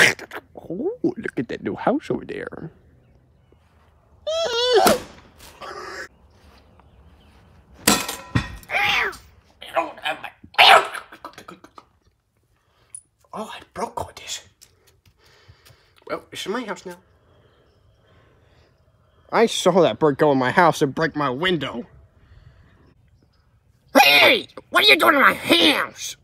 Oh, look at that new house over there. Oh, I broke all this. Well, this is my house now. I saw that bird go in my house and break my window. Hey! What are you doing in my house?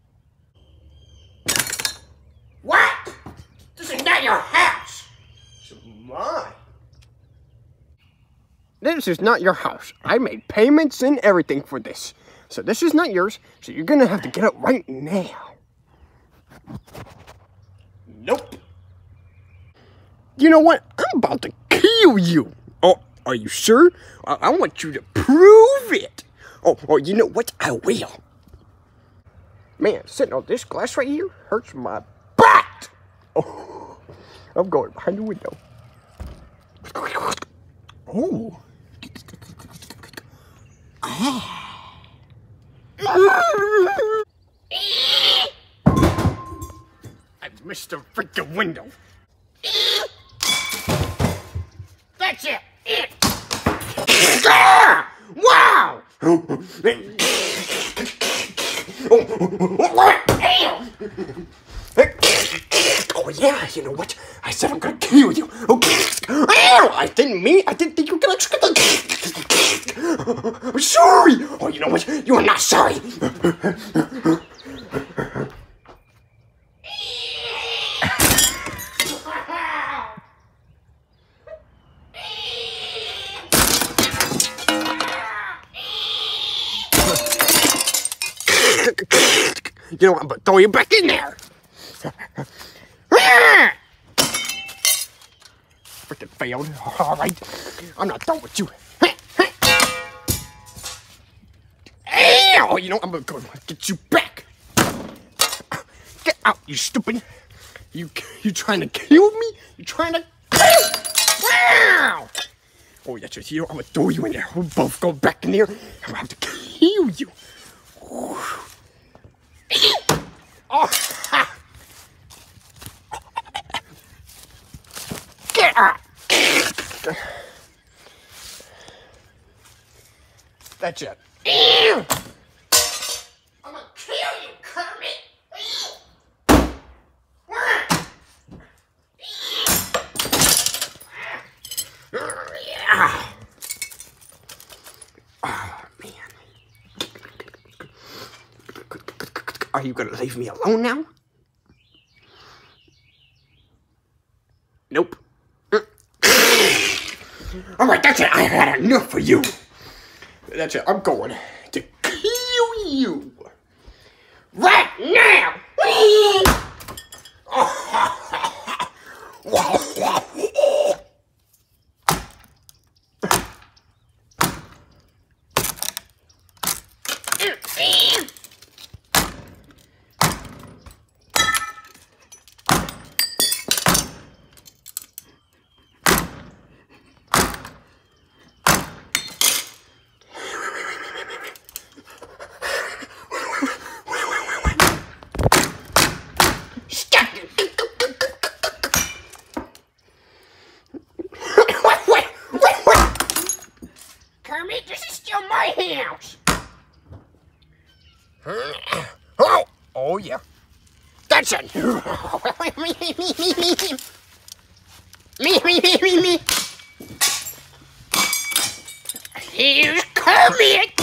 What? This is not your house. It's mine. This is not your house. I made payments and everything for this. So this is not yours, so you're gonna have to get up right now. Nope. You know what? I'm about to kill you. Oh, are you sure? I want you to prove it. Oh, you know what? I will. Man, sitting on this glass right here hurts my butt. Oh, I'm going behind the window. Oh. I missed the freaking window. That's it. Wow! Oh yeah, you know what? I said I'm gonna kill you. Okay. I didn't think you were gonna. I'm sorry. Oh, you know what? You are not sorry. You know what? I'm gonna throw you back in there. Freaking failed. All right, I'm not done with you. Oh, you know, I'm gonna go get you back. Get out, you stupid. You trying to kill me? You trying to kill? Wow! Oh, that's just, you know, I'm gonna throw you in there. We'll both go back in there. I'm gonna have to kill you. Oh, ha. Get out. That's it. I'm gonna kill you, Kermit. Oh, man. Are you gonna leave me alone now? Nope. Alright, that's it. I had enough for you. That's it. I'm going to kill you. Right now! Kermit, this is still my house. Oh yeah. That's it. Me. Here's Kermit.